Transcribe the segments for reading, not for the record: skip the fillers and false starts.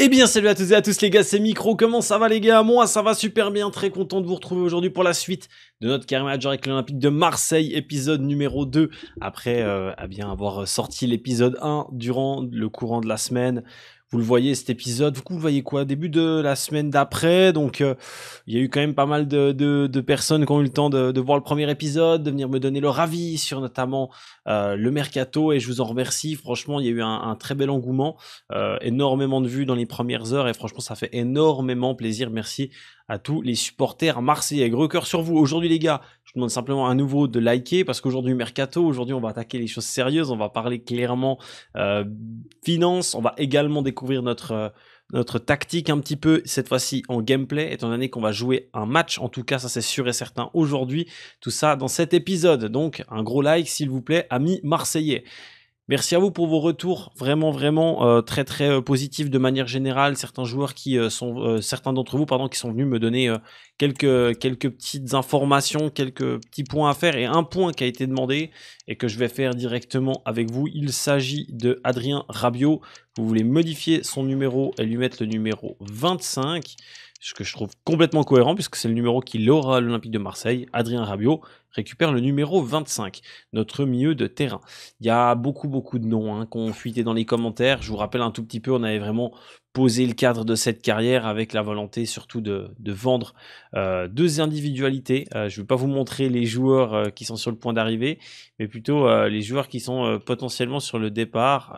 Eh bien salut à toutes et à tous les gars, c'est Micro, comment ça va les gars? Moi ça va super bien, très content de vous retrouver aujourd'hui pour la suite de notre carré manager avec l'Olympique de Marseille, épisode numéro 2, après avoir sorti l'épisode 1 durant le courant de la semaine. Vous le voyez cet épisode, vous le voyez quoi? Début de la semaine d'après, donc il y a eu quand même pas mal de personnes qui ont eu le temps de voir le premier épisode, de venir me donner leur avis sur notamment le mercato, et je vous en remercie. Franchement, il y a eu un très bel engouement, énormément de vues dans les premières heures, et franchement ça fait énormément plaisir. Merci à tous les supporters marseillais, gros cœur sur vous. Aujourd'hui les gars, je vous demande simplement à nouveau de liker, parce qu'aujourd'hui mercato, aujourd'hui on va attaquer les choses sérieuses, on va parler clairement finance, on va également découvrir notre tactique un petit peu, cette fois-ci en gameplay, étant donné qu'on va jouer un match, en tout cas ça c'est sûr et certain aujourd'hui, tout ça dans cet épisode. Donc un gros like s'il vous plaît, amis marseillais. Merci à vous pour vos retours, vraiment très positifs de manière générale. Certains joueurs certains d'entre vous qui sont venus me donner quelques petites informations, quelques petits points à faire, et un point qui a été demandé et que je vais faire directement avec vous. Il s'agit de Adrien Rabiot. Vous voulez modifier son numéro et lui mettre le numéro 25, ce que je trouve complètement cohérent puisque c'est le numéro qu'il aura à l'Olympique de Marseille. Adrien Rabiot récupère le numéro 25, notre milieu de terrain. Il y a beaucoup de noms qui ont fuité dans les commentaires. Je vous rappelle un tout petit peu, on avait vraiment posé le cadre de cette carrière avec la volonté surtout de vendre deux individualités. Je ne vais pas vous montrer les joueurs qui sont sur le point d'arriver, mais plutôt les joueurs qui sont potentiellement sur le départ.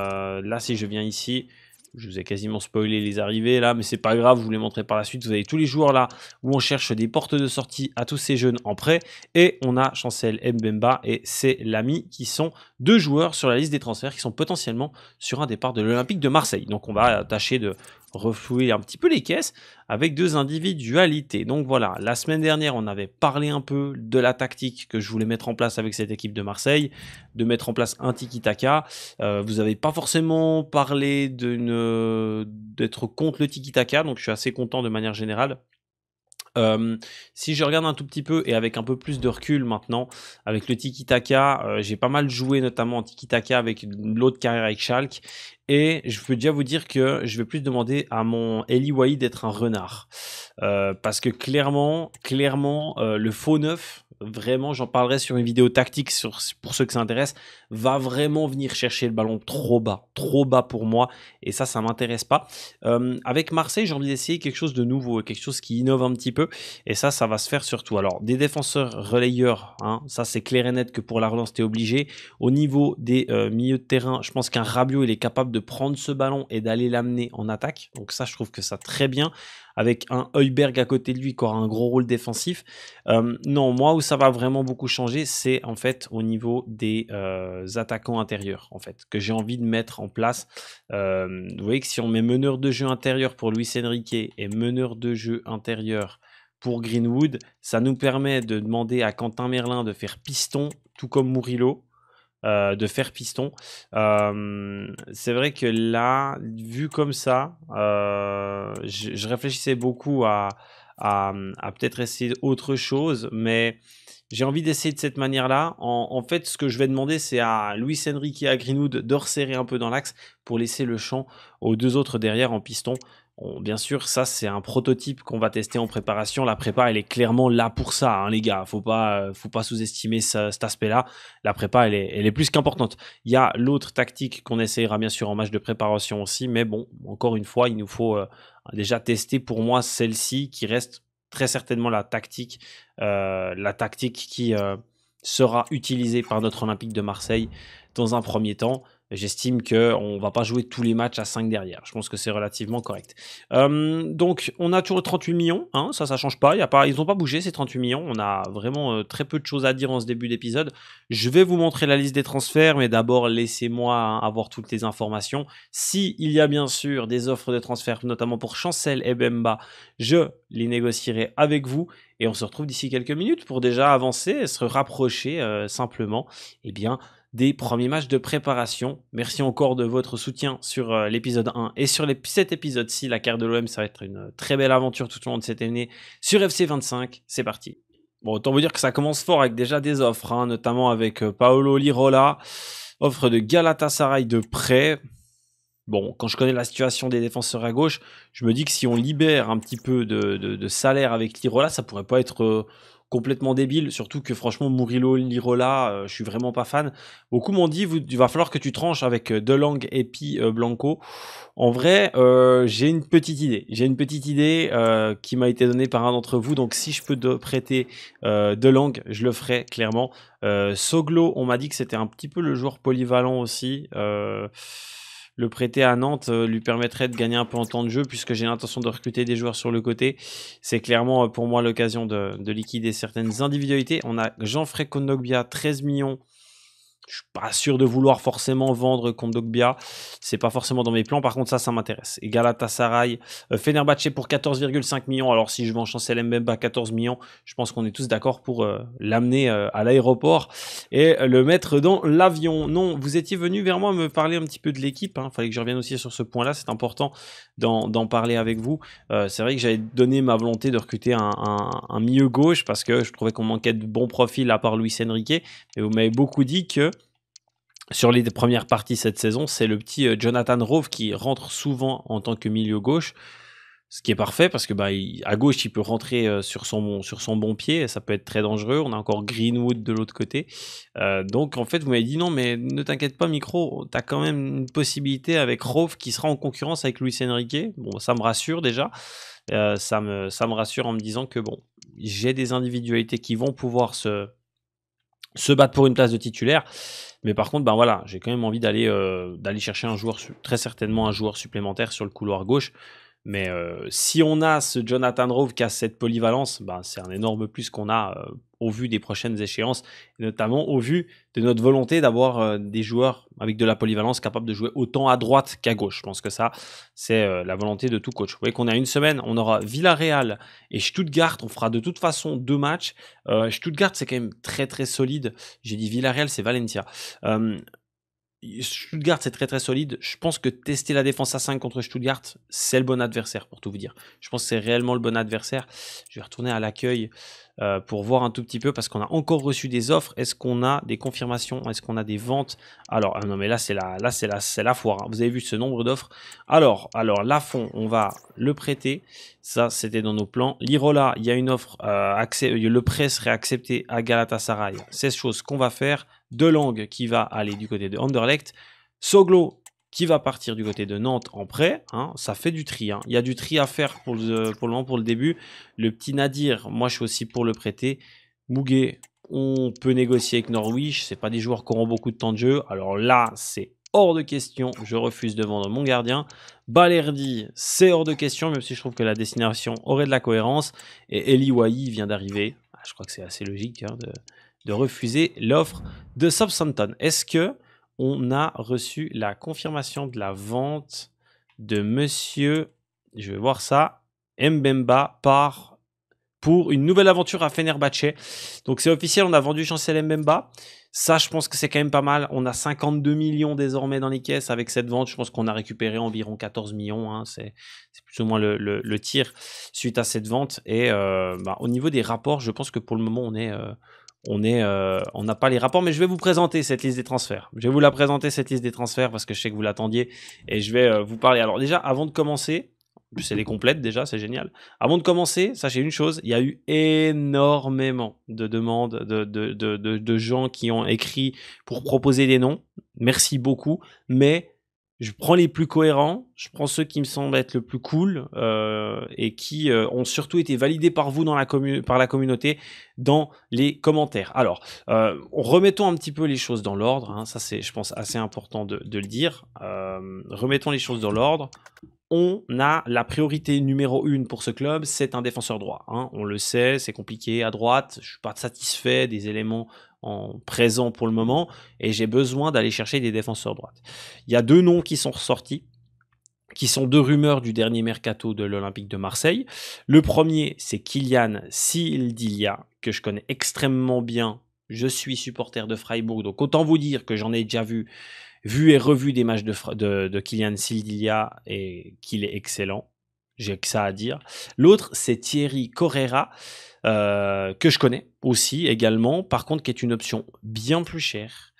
Là, si je viens ici, je vous ai quasiment spoilé les arrivées là, mais c'est pas grave, je vous les montrerai par la suite. Vous avez tous les joueurs là où on cherche des portes de sortie à tous ces jeunes en prêt, et on a Chancel Mbemba et c'est l'ami qui sont deux joueurs sur la liste des transferts qui sont potentiellement sur un départ de l'Olympique de Marseille. Donc on va tâcher de reflouer un petit peu les caisses avec deux individualités. Donc voilà, la semaine dernière on avait parlé un peu de la tactique que je voulais mettre en place avec cette équipe de Marseille, de mettre en place un tiki-taka. Vous n'avez pas forcément parlé d'être contre le tiki-taka, donc je suis assez content de manière générale. Si je regarde un tout petit peu et avec un peu plus de recul maintenant, avec le tiki-taka, j'ai pas mal joué notamment en tiki-taka avec l'autre carrière avec Schalke, et je peux déjà vous dire que je vais plus demander à mon Eli Wahi d'être un renard, parce que clairement le faux neuf, vraiment j'en parlerai sur une vidéo tactique pour ceux que ça intéresse, va vraiment venir chercher le ballon trop bas pour moi, et ça m'intéresse pas. Avec Marseille, j'ai envie d'essayer quelque chose de nouveau, quelque chose qui innove un petit peu, et ça va se faire surtout. Alors, des défenseurs relayeurs, ça c'est clair et net que pour la relance, t'es obligé. Au niveau des milieux de terrain, je pense qu'un Rabiot, il est capable de prendre ce ballon et d'aller l'amener en attaque. Donc ça, je trouve que ça très bien. Avec un Højbjerg à côté de lui qui aura un gros rôle défensif. Non, moi où ça va vraiment beaucoup changer, c'est en fait au niveau des attaquants intérieurs, en fait, que j'ai envie de mettre en place. Vous voyez que si on met meneur de jeu intérieur pour Luis Enrique et meneur de jeu intérieur pour Greenwood, ça nous permet de demander à Quentin Merlin de faire piston, tout comme Murillo, de faire piston. C'est vrai que là, vu comme ça, je réfléchissais beaucoup à peut-être essayer autre chose, mais j'ai envie d'essayer de cette manière-là. En fait, ce que je vais demander, c'est à Luis Enrique et à Greenwood de resserrer un peu dans l'axe pour laisser le champ aux deux autres derrière en piston. Bon, bien sûr, ça, c'est un prototype qu'on va tester en préparation. La prépa, elle est clairement là pour ça, les gars. Faut pas sous-estimer cet aspect-là. La prépa, elle est plus qu'importante. Il y a l'autre tactique qu'on essayera bien sûr en match de préparation aussi. Mais bon, encore une fois, il nous faut déjà tester pour moi celle-ci qui reste très certainement la tactique qui sera utilisée par notre Olympique de Marseille dans un premier temps. J'estime qu'on ne va pas jouer tous les matchs à 5 derrière. Je pense que c'est relativement correct. Donc, on a toujours 38 millions. Ça ne change pas. Ils n'ont pas bougé, ces 38 millions. On a vraiment très peu de choses à dire en ce début d'épisode. Je vais vous montrer la liste des transferts, mais d'abord, laissez-moi avoir toutes les informations. S'il y a bien sûr des offres de transfert, notamment pour Chancel et Mbemba, je les négocierai avec vous. Et on se retrouve d'ici quelques minutes pour déjà avancer et se rapprocher simplement des premiers matchs de préparation. Merci encore de votre soutien sur l'épisode 1 et sur cet épisode-ci. La carte de l'OM, ça va être une très belle aventure tout au long de cette année sur FC25. C'est parti. Bon, autant vous dire que ça commence fort avec déjà des offres, notamment avec Paolo Lirola, offre de Galatasaray de prêt. bon, quand je connais la situation des défenseurs à gauche, je me dis que si on libère un petit peu de salaire avec Lirola, ça pourrait pas être complètement débile. Surtout que franchement, Murillo, Lirola, je suis vraiment pas fan. Beaucoup m'ont dit, il va falloir que tu tranches avec Delang et puis Blanco. En vrai, j'ai une petite idée. J'ai une petite idée qui m'a été donnée par un d'entre vous. Donc, si je peux prêter Delang, je le ferai clairement. Soglo, on m'a dit que c'était un petit peu le joueur polyvalent aussi. Le prêter à Nantes lui permettrait de gagner un peu en temps de jeu puisque j'ai l'intention de recruter des joueurs sur le côté. C'est clairement pour moi l'occasion de liquider certaines individualités. On a Jean-Frédéric Kondogbia, 13 millions. Je suis pas sûr de vouloir forcément vendre Kondogbia. C'est pas forcément dans mes plans. Par contre, ça m'intéresse. Et Galatasaray, Fenerbahçe pour 14,5 millions. Alors, si je vends Chancel Mbemba 14 millions, je pense qu'on est tous d'accord pour l'amener à l'aéroport et le mettre dans l'avion. Non, vous étiez venu vers moi me parler un petit peu de l'équipe. Il fallait que je revienne aussi sur ce point-là. C'est important d'en parler avec vous. C'est vrai que j'avais donné ma volonté de recruter un milieu gauche parce que je trouvais qu'on manquait de bons profils à part Luis Enrique. Et vous m'avez beaucoup dit que sur les premières parties cette saison, c'est le petit Jonathan Rove qui rentre souvent en tant que milieu gauche, ce qui est parfait parce que à gauche il peut rentrer sur son bon pied, et ça peut être très dangereux. On a encore Greenwood de l'autre côté, donc en fait vous m'avez dit non mais ne t'inquiète pas Micro, t'as quand même une possibilité avec Rove qui sera en concurrence avec Luis Enrique. Bon, ça me rassure déjà, ça me rassure en me disant que bon, j'ai des individualités qui vont pouvoir se battre pour une place de titulaire. Mais par contre, voilà, j'ai quand même envie d'aller chercher un joueur, très certainement un joueur supplémentaire sur le couloir gauche. Mais si on a ce Jonathan Rove qui a cette polyvalence, c'est un énorme plus qu'on a au vu des prochaines échéances, et notamment au vu de notre volonté d'avoir des joueurs avec de la polyvalence capables de jouer autant à droite qu'à gauche. Je pense que ça, c'est la volonté de tout coach. Vous voyez qu'on a une semaine, on aura Villarreal et Stuttgart. On fera de toute façon 2 matchs. Stuttgart, c'est quand même très très solide. J'ai dit Villarreal, c'est Valencia. Stuttgart, c'est très très solide. Je pense que tester la défense à 5 contre Stuttgart, c'est le bon adversaire, pour tout vous dire. Je pense que c'est réellement le bon adversaire. Je vais retourner à l'accueil pour voir un tout petit peu, parce qu'on a encore reçu des offres. Est-ce qu'on a des confirmations? Est-ce qu'on a des ventes? Alors, non, mais là, c'est la foire. Vous avez vu ce nombre d'offres. Alors, Lafont, on va le prêter. Ça, c'était dans nos plans. Lirola, il y a une offre. Le prêt serait accepté à Galatasaray. C'est chose qu'on va faire. Delang qui va aller du côté de Anderlecht. Soglo qui va partir du côté de Nantes en prêt. Ça fait du tri. Il y a du tri à faire pour le moment, pour le début. Le petit Nadir, moi je suis aussi pour le prêter. Muguet, on peut négocier avec Norwich. C'est pas des joueurs qui auront beaucoup de temps de jeu. Alors là, c'est hors de question. Je refuse de vendre mon gardien. Balerdi, c'est hors de question, même si je trouve que la destination aurait de la cohérence. Et Eli Wahi vient d'arriver. Je crois que c'est assez logique de refuser l'offre de Southampton. Est-ce que on a reçu la confirmation de la vente de monsieur, je vais voir ça, Mbemba pour une nouvelle aventure à Fenerbahçe. Donc c'est officiel, on a vendu Chancel Mbemba. Ça, je pense que c'est quand même pas mal. On a 52 millions désormais dans les caisses avec cette vente. Je pense qu'on a récupéré environ 14 millions. C'est plus ou moins le tir suite à cette vente. Et au niveau des rapports, je pense que pour le moment, on n'a pas les rapports, mais je vais vous présenter cette liste des transferts. Je vais vous la présenter, cette liste des transferts, parce que je sais que vous l'attendiez, et je vais vous parler. Alors déjà, avant de commencer, c'est les complètes déjà, c'est génial. Avant de commencer, sachez une chose, il y a eu énormément de demandes de gens qui ont écrit pour proposer des noms. Merci beaucoup, mais je prends les plus cohérents, je prends ceux qui me semblent être le plus cool et qui ont surtout été validés par vous par la communauté dans les commentaires. Alors, remettons un petit peu les choses dans l'ordre. Ça, c'est, je pense, assez important de le dire. Remettons les choses dans l'ordre. On a la priorité numéro 1 pour ce club, c'est un défenseur droit. On le sait, c'est compliqué à droite. Je ne suis pas satisfait des éléments en présent pour le moment et j'ai besoin d'aller chercher des défenseurs droites. Il y a 2 noms qui sont ressortis, qui sont 2 rumeurs du dernier mercato de l'Olympique de Marseille. Le premier, c'est Kylian Sildilia, que je connais extrêmement bien. Je suis supporter de Freiburg, donc autant vous dire que j'en ai déjà vu et revu des matchs de Kylian Sildilia et qu'il est excellent. J'ai que ça à dire. L'autre, c'est Thierry Correira, que je connais aussi également, par contre qui est une option bien plus chère,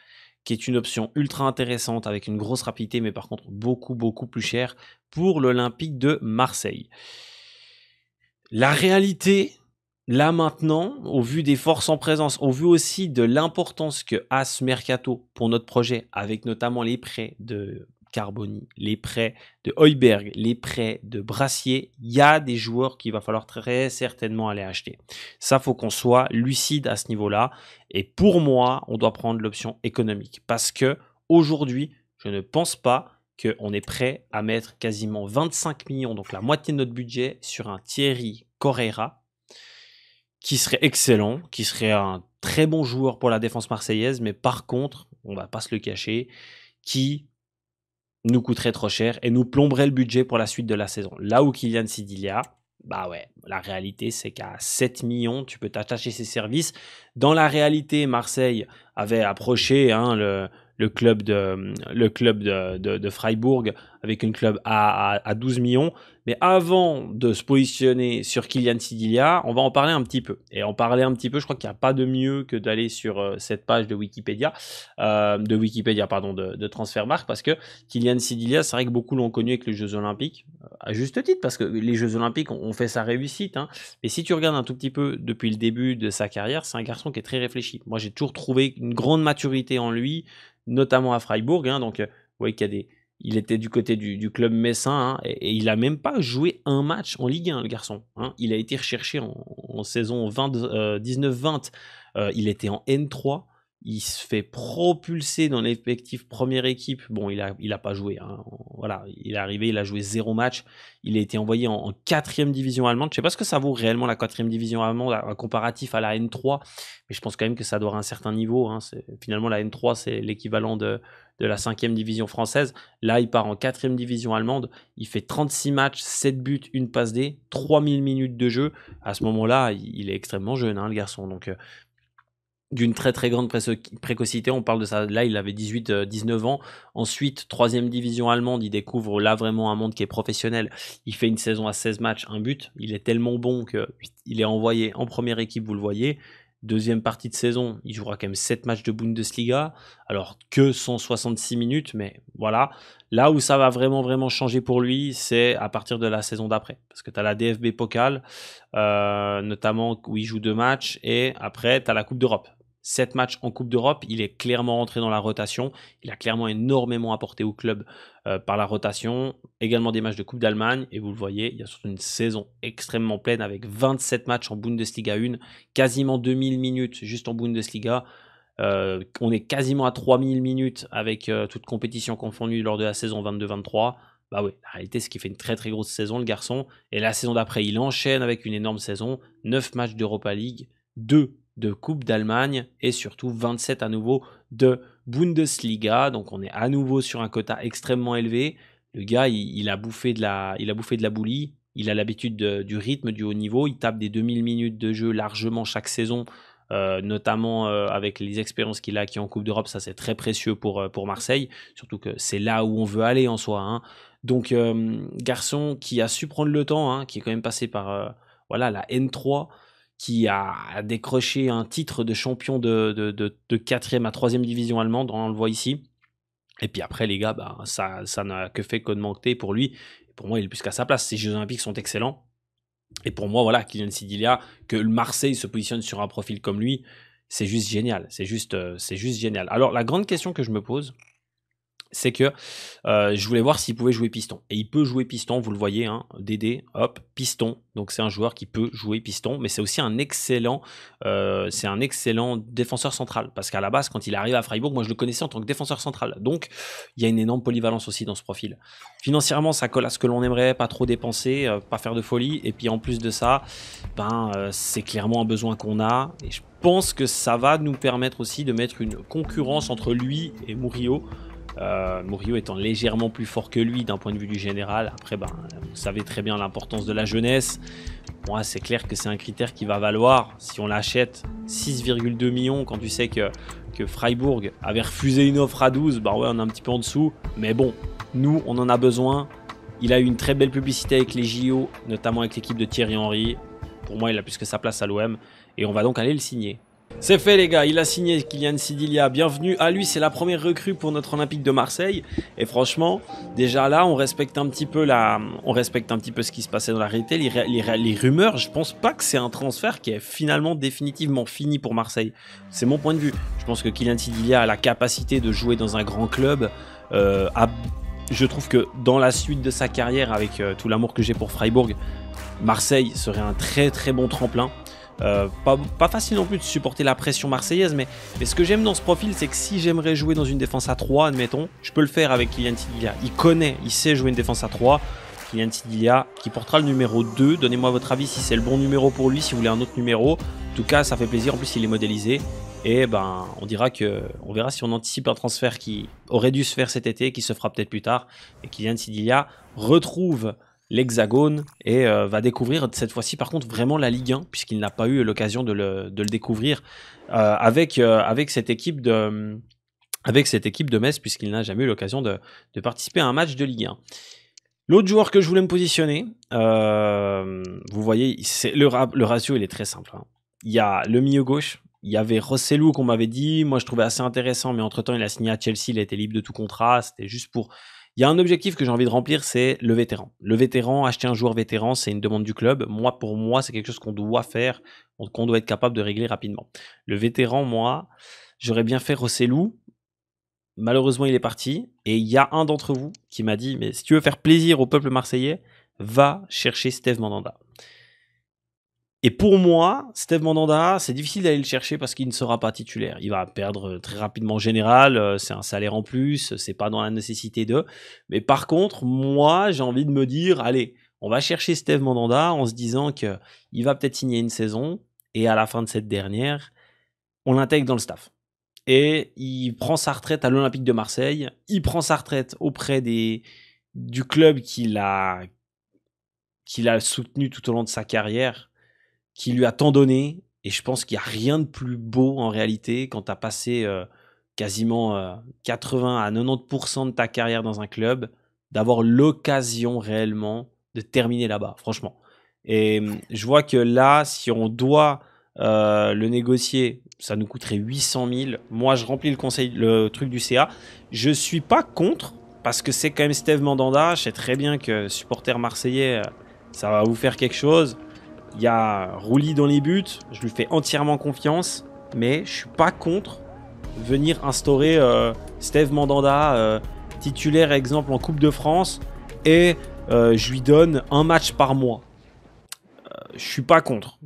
qui est une option ultra intéressante avec une grosse rapidité, mais par contre beaucoup plus cher pour l'Olympique de Marseille. La réalité, là maintenant, au vu des forces en présence, au vu aussi de l'importance que a ce mercato pour notre projet, avec notamment les prêts de Carboni, les prêts de Højbjerg, les prêts de Brassier, il y a des joueurs qu'il va falloir très certainement aller acheter. Ça, faut qu'on soit lucide à ce niveau-là. Et pour moi, on doit prendre l'option économique parce que aujourd'hui, je ne pense pas qu'on est prêt à mettre quasiment 25 millions, donc la moitié de notre budget, sur un Thierry Correia, qui serait excellent, qui serait un très bon joueur pour la défense marseillaise, mais par contre, on va pas se le cacher, qui nous coûterait trop cher et nous plomberait le budget pour la suite de la saison. Là où Kylian Sidilia, bah ouais, la réalité c'est qu'à 7 millions, tu peux t'attacher ses services. Dans la réalité, Marseille avait approché le club de Freiburg avec une club à 12 millions. Mais avant de se positionner sur Kylian Sidilia, on va en parler un petit peu. Et en parler un petit peu, je crois qu'il n'y a pas de mieux que d'aller sur cette page de Wikipédia, de Transfermarkt, parce que Kylian Sidilia, c'est vrai que beaucoup l'ont connu avec les Jeux Olympiques, à juste titre, parce que les Jeux Olympiques ont fait sa réussite. Hein. Et si tu regardes un tout petit peu depuis le début de sa carrière, c'est un garçon qui est très réfléchi. Moi, j'ai toujours trouvé une grande maturité en lui, notamment à Freiburg. Hein, donc, vous voyez qu'il y a des... Il était du côté du club messin hein, et il n'a même pas joué un match en Ligue 1, le garçon. Hein. Il a été recherché en saison 19-20. Il était en N3. Il se fait propulser dans l'effectif première équipe. Bon, il a pas joué. Hein. Voilà, il est arrivé, il a joué 0 match. Il a été envoyé en 4e division allemande. Je sais pas ce que ça vaut réellement la 4e division allemande, un comparatif à la N3. Mais je pense quand même que ça doit avoir un certain niveau. Hein. Finalement, la N3, c'est l'équivalent de la 5e division française. Là, il part en 4e division allemande. Il fait 36 matchs, 7 buts, 1 passe D, 3000 minutes de jeu. À ce moment-là, il est extrêmement jeune, hein, le garçon. Donc, d'une très très grande précocité, on parle de ça, là il avait 18-19 ans, ensuite 3e division allemande, il découvre là vraiment un monde qui est professionnel, il fait une saison à 16 matchs, un but, il est tellement bon qu'il est envoyé en première équipe, vous le voyez, deuxième partie de saison, il jouera quand même 7 matchs de Bundesliga, alors que 166 minutes, mais voilà, là où ça va vraiment changer pour lui, c'est à partir de la saison d'après, parce que tu as la DFB Pokal, notamment où il joue 2 matchs, et après tu as la Coupe d'Europe. 7 matchs en Coupe d'Europe, il est clairement rentré dans la rotation. Il a clairement énormément apporté au club par la rotation. Également des matchs de Coupe d'Allemagne. Et vous le voyez, il y a surtout une saison extrêmement pleine avec 27 matchs en Bundesliga 1, quasiment 2000 minutes juste en Bundesliga. On est quasiment à 3000 minutes avec toute compétition confondue lors de la saison 22-23. Bah oui, la réalité, c'est qu'il fait une très très grosse saison, le garçon. Et la saison d'après, il enchaîne avec une énorme saison. 9 matchs d'Europa League, 2 de Coupe d'Allemagne et surtout 27 à nouveau de Bundesliga. Donc on est à nouveau sur un quota extrêmement élevé. Le gars, il a bouffé de la bouillie. Il a l'habitude du rythme, du haut niveau. Il tape des 2000 minutes de jeu largement chaque saison, notamment avec les expériences qu'il a acquis en Coupe d'Europe. Ça, c'est très précieux pour Marseille. Surtout que c'est là où on veut aller en soi. Hein. Donc, garçon qui a su prendre le temps, hein, qui est quand même passé par la N3, qui a décroché un titre de champion de 4e à 3e division allemande, on le voit ici. Et puis après, les gars, bah, ça n'a que fait qu'augmenter pour lui. Et pour moi, il est plus qu'à sa place. Ces Jeux Olympiques sont excellents. Et pour moi, voilà, Kylian Sidilia, que le Marseille se positionne sur un profil comme lui, c'est juste génial. C'est juste génial. Alors, la grande question que je me pose, c'est que je voulais voir s'il pouvait jouer piston. Et il peut jouer piston, vous le voyez, hein, Dédé, hop, piston. Donc c'est un joueur qui peut jouer piston, mais c'est aussi un excellent défenseur central. Parce qu'à la base, quand il arrive à Freiburg, moi je le connaissais en tant que défenseur central. Donc il y a une énorme polyvalence aussi dans ce profil. Financièrement, ça colle à ce que l'on aimerait, pas trop dépenser, pas faire de folie. Et puis en plus de ça, c'est clairement un besoin qu'on a. Et je pense que ça va nous permettre aussi de mettre une concurrence entre lui et Murillo. Murillo étant légèrement plus fort que lui d'un point de vue du général. Après, vous savez très bien l'importance de la jeunesse. Moi, c'est clair que c'est un critère qui va valoir, si on l'achète, 6,2 millions, quand tu sais que Freiburg avait refusé une offre à 12, on est un petit peu en dessous. Mais bon, nous, on en a besoin. Il a eu une très belle publicité avec les JO, notamment avec l'équipe de Thierry Henry. Pour moi, il a plus que sa place à l'OM. Et on va donc aller le signer. C'est fait les gars, il a signé Kylian Sidilia, bienvenue à lui, c'est la première recrue pour notre Olympique de Marseille et franchement, déjà là, on respecte un petit peu ce qui se passait dans la réalité, les rumeurs, je pense pas que c'est un transfert qui est finalement définitivement fini pour Marseille. C'est mon point de vue. Je pense que Kylian Sidilia a la capacité de jouer dans un grand club. Je trouve que dans la suite de sa carrière, avec tout l'amour que j'ai pour Freiburg, Marseille serait un très très bon tremplin. Pas facile non plus de supporter la pression marseillaise, mais ce que j'aime dans ce profil, c'est que si j'aimerais jouer dans une défense à 3, admettons, je peux le faire avec Kylian Sidilia. Il sait jouer une défense à 3. Kylian Sidilia qui portera le numéro 2. Donnez-moi votre avis si c'est le bon numéro pour lui, si vous voulez un autre numéro. En tout cas, ça fait plaisir. En plus, il est modélisé. Et ben, on verra si on anticipe un transfert qui aurait dû se faire cet été, qui se fera peut-être plus tard. Et Kylian Sidilia retrouve l'Hexagone et va découvrir cette fois-ci par contre vraiment la Ligue 1 puisqu'il n'a pas eu l'occasion de le découvrir avec cette équipe de Metz puisqu'il n'a jamais eu l'occasion de participer à un match de Ligue 1. L'autre joueur que je voulais me positionner, vous voyez, le ratio il est très simple. Hein. Il y a le milieu gauche, il y avait Rossellou qu'on m'avait dit, moi je trouvais assez intéressant, mais entre-temps il a signé à Chelsea, il a été libre de tout contrat, c'était juste pour... Il y a un objectif que j'ai envie de remplir, c'est le vétéran. Le vétéran, acheter un joueur vétéran, c'est une demande du club. Pour moi, c'est quelque chose qu'on doit faire, qu'on doit être capable de régler rapidement. Le vétéran, moi, j'aurais bien fait Rossellou. Malheureusement, il est parti. Et il y a un d'entre vous qui m'a dit, mais si tu veux faire plaisir au peuple marseillais, va chercher Steve Mandanda. Et pour moi, Steve Mandanda, c'est difficile d'aller le chercher parce qu'il ne sera pas titulaire. Il va perdre très rapidement en général, c'est un salaire en plus, c'est pas dans la nécessité de. Mais par contre, moi, j'ai envie de me dire, allez, on va chercher Steve Mandanda en se disant qu'il va peut-être signer une saison et à la fin de cette dernière, on l'intègre dans le staff. Et il prend sa retraite à l'Olympique de Marseille, il prend sa retraite auprès du club qu'il a soutenu tout au long de sa carrière, qui lui a tant donné, et je pense qu'il n'y a rien de plus beau en réalité quand tu as passé quasiment 80 à 90% de ta carrière dans un club, d'avoir l'occasion réellement de terminer là-bas, franchement. Et je vois que là, si on doit le négocier, ça nous coûterait 800 000. Moi, je remplis le truc du CA. Je suis pas contre, parce que c'est quand même Steve Mandanda. Je sais très bien que supporter marseillais, ça va vous faire quelque chose. Il y a Rouli dans les buts, je lui fais entièrement confiance, mais je suis pas contre venir instaurer Steve Mandanda titulaire exemple en Coupe de France et je lui donne un match par mois. Je suis pas contre.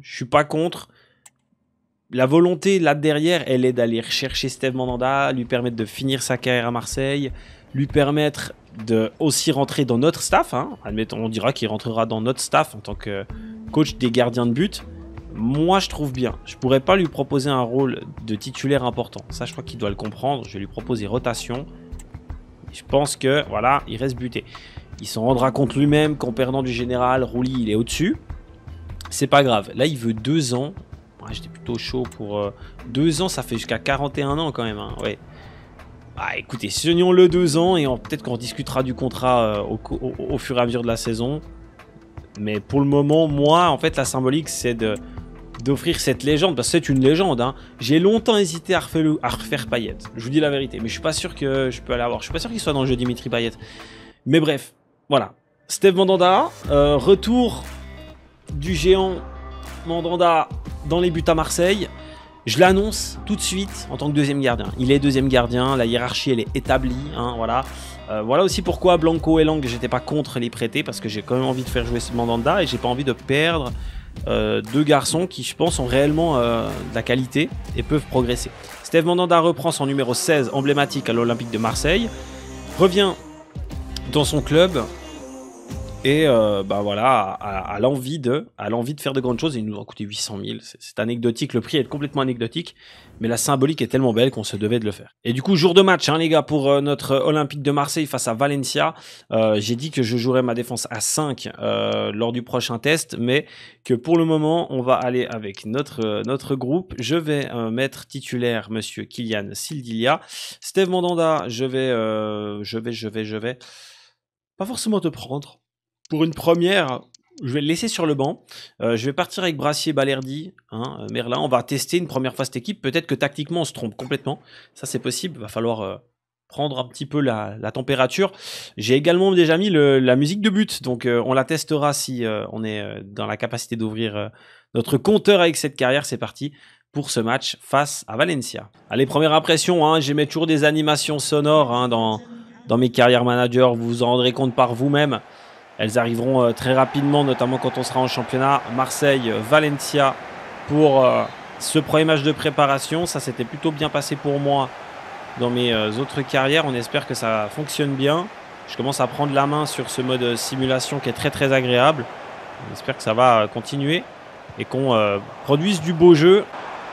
La volonté là derrière, elle est d'aller chercher Steve Mandanda, lui permettre de finir sa carrière à Marseille, lui permettre de aussi rentrer dans notre staff. Hein. Admettons, on dira qu'il rentrera dans notre staff en tant que coach des gardiens de but. Moi, je trouve bien. Je pourrais pas lui proposer un rôle de titulaire important. Ça, je crois qu'il doit le comprendre. Je vais lui proposer rotation. Je pense que, voilà, il reste buté. Il s'en rendra compte lui-même qu'en perdant du général, Rouli, il est au-dessus. C'est pas grave. Là, il veut 2 ans. Ouais, j'étais plutôt chaud pour 2 ans. Ça fait jusqu'à 41 ans quand même. Hein. Ouais. Ah, écoutez, signons-le 2 ans et peut-être qu'on discutera du contrat au fur et à mesure de la saison. Mais pour le moment, moi, en fait, la symbolique, c'est d'offrir cette légende, parce que c'est une légende. Hein. J'ai longtemps hésité à refaire Payet. Je vous dis la vérité, mais je suis pas sûr que je peux aller avoir. Je suis pas sûr qu'il soit dans le jeu Dimitri Payet. Mais bref, voilà. Steve Mandanda, retour du géant Mandanda dans les buts à Marseille. Je l'annonce tout de suite en tant que deuxième gardien. Il est deuxième gardien, la hiérarchie elle est établie, hein, voilà. Voilà aussi pourquoi Blanco et Lang, j'étais pas contre les prêter, parce que j'ai quand même envie de faire jouer ce Mandanda et j'ai pas envie de perdre 2 garçons qui, je pense, ont réellement de la qualité et peuvent progresser. Steve Mandanda reprend son numéro 16 emblématique à l'Olympique de Marseille, revient dans son club et bah voilà, à l'envie de faire de grandes choses. Il nous a coûté 800 000, c'est anecdotique, le prix est complètement anecdotique, mais la symbolique est tellement belle qu'on se devait de le faire. Et du coup, jour de match, hein, les gars, pour notre Olympique de Marseille face à Valencia. J'ai dit que je jouerais ma défense à 5 lors du prochain test, mais que pour le moment, on va aller avec notre groupe. Je vais mettre titulaire monsieur Kylian Sidilia. Steve Mandanda, je vais pas forcément te prendre. Pour une première, je vais le laisser sur le banc. Je vais partir avec Brassier, Balerdi, hein, Merlin. On va tester une première fois cette équipe. Peut-être que tactiquement, on se trompe complètement. Ça, c'est possible. Il va falloir prendre un petit peu la température. J'ai également déjà mis la musique de but. Donc, on la testera si on est dans la capacité d'ouvrir notre compteur avec cette carrière. C'est parti pour ce match face à Valencia. Allez, première impression. Hein, j'aimais toujours des animations sonores hein, dans mes carrières managers. Vous vous en rendrez compte par vous-même. Elles arriveront très rapidement, notamment quand on sera en championnat. Marseille, Valencia pour ce premier match de préparation. Ça s'était plutôt bien passé pour moi dans mes autres carrières. On espère que ça fonctionne bien. Je commence à prendre la main sur ce mode simulation qui est très très agréable. On espère que ça va continuer et qu'on produise du beau jeu.